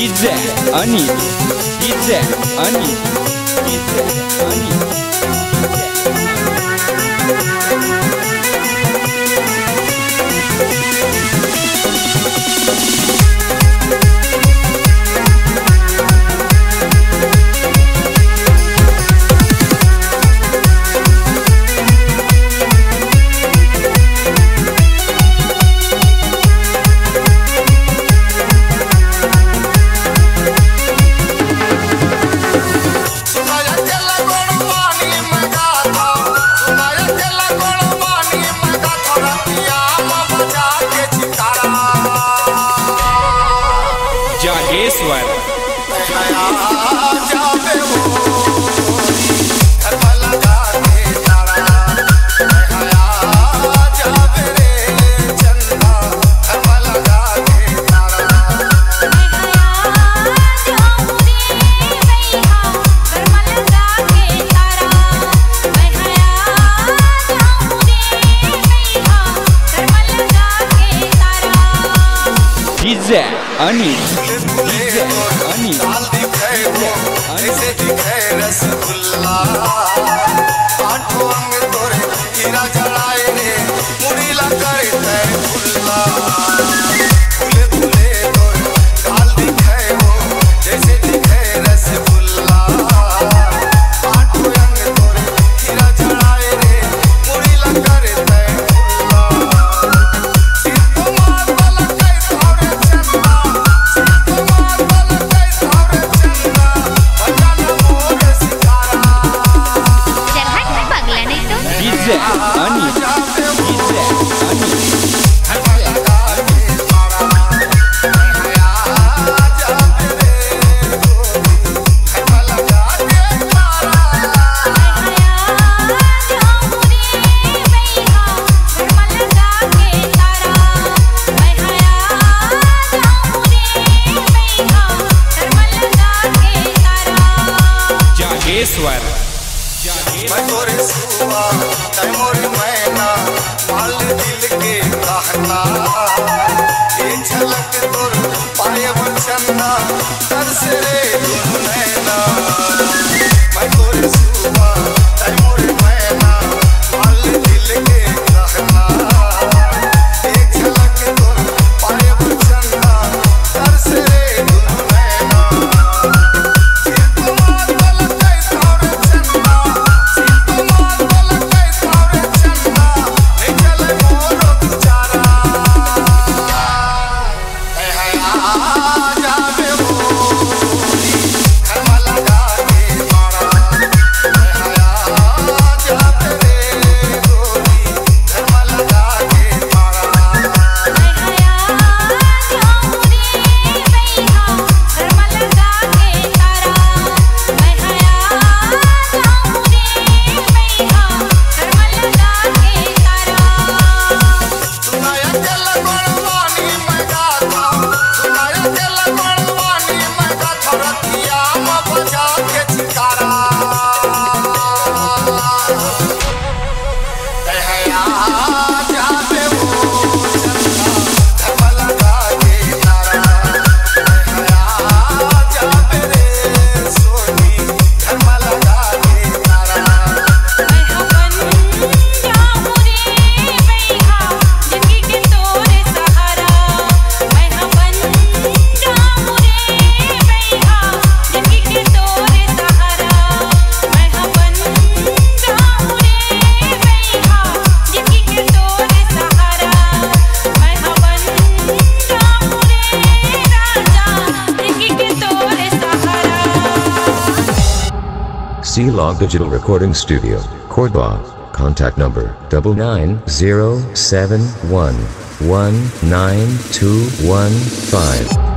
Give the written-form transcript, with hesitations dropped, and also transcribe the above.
DJ Ani, DJ Ani, DJ Ani. Jageshwar DJ Ani, DJ Ani, ऐसे दिखे रसगुल्ला आठों अंग तोरे हीरा जड़ाए रे मुड़ीला करे तय फुल्ला फूले फूले तोरे गाल दिखे हो जैसे दिखे रसगुल्ला आठों अंग तोरे हीरा जड़ाए रे मुड़ीला करे तय फुल्ला सिर तो मार वाला कई थावरे चन्ना सिर तो मार वाला कई थावरे चन्ना DJ Ani, DJ Ani. Jageshwar मैं तोरे सुआ तै मोरी मैना माल दिल के कहना ये झलक तोर पाए वचना तरसे रे दुनु नैना मैं तोरे सुआ तै मोरी मैना माल दिल के कहना ये झलक तोर पाए वचना तरसे रे दुनु नैना C-Log Digital Recording Studio, Cordoba. Contact number 99071192115.